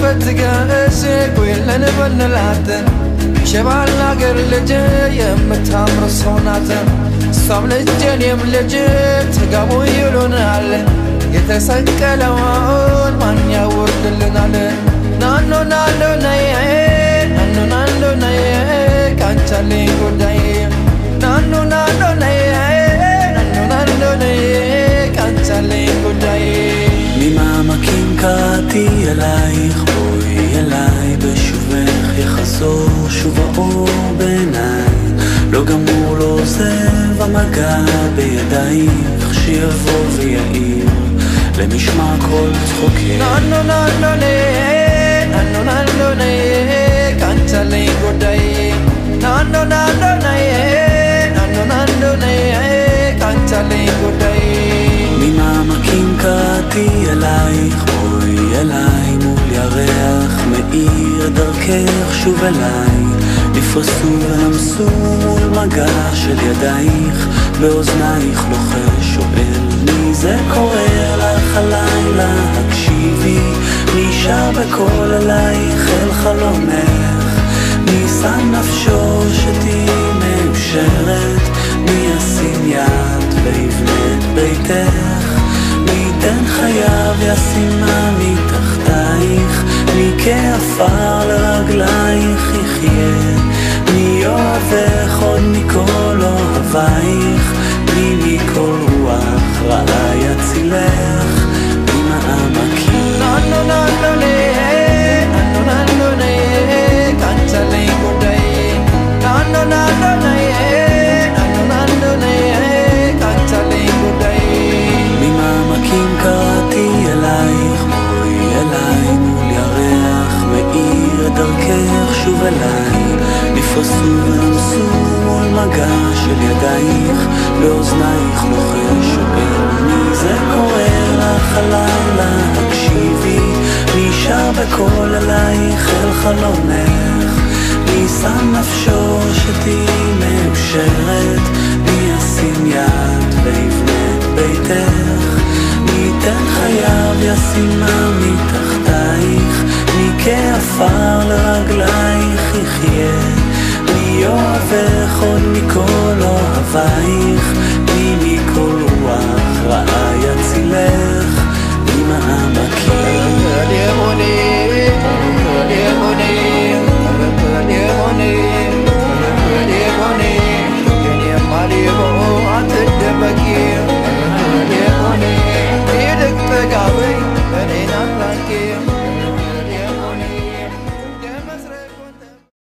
بتقاسي كل نبن العتن شبع الناقر لجي يمتامر صوناتن صام لجين يملجي تقابو يلون علن يتسكى لوان من يورد لنالن نانو نانو نيه نانو نانو نيه كان تالين قداي نانو نانو نيه نانو نانو نيه كان تالين قداي ממעמקים קראתי אלייך, בואי אליי בשובך יחזור שוב האור בעיניי, לא גמור לא עוזב המגע בידייך שיבוא ויעיר למשמע כל צחוקך. ננו ננו ניה ננו ננו ניה קנצלי גודאי ננו ננו ניה ננו ננו ניה קנצלי גודאי ממעמקים קראתי אלייך, בואי אליי מול ירח מאיר דרכך שוב אליי, נפרסו ונמסו מול מגע של ידייך, באוזנייך לוחש שואל מי זה קורא לך הלילה, הקשיבי מי שר בקול אלייך אל חלומך, מי שם נפשו שתהי מאושרת, מי ישים יד ויבנה את ביתך, מי ייתן חייו ישימה מתחתייך, מי כעפר לרגלייך יחיה, מי אוהבך עוד מכל אוהבייך, מי מכל רוח רעה יצילך ממעמקים. ננו ננו ניה ננו ננו ניה קנצלי גודאי ננו ננו ניה ננו ננו ניה קנצלי גודאי ממעמקים קראתי אלייך, בואי אליי מול ירח מאיר דרכך שוב אליי, נפרסו ונמסו מול מגע של ידייך, באוזנייך לוחש שואל מי זה קורא לך הלילה, הקשיבי מי שר בקול אלייך אל חלומך, מי שם נפשו שתהי מאושרת, מי ישים יד ויבנה את ביתך, מי ייתן חייו ישימה מתחתייך, מי כעפר לרגלייך יחיה, מי אוהבך עוד מכל